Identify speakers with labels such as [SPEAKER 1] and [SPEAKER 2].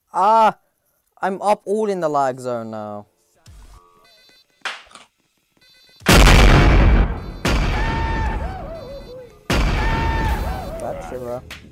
[SPEAKER 1] Ah! I'm up all in the lag zone now. Gotcha, bro.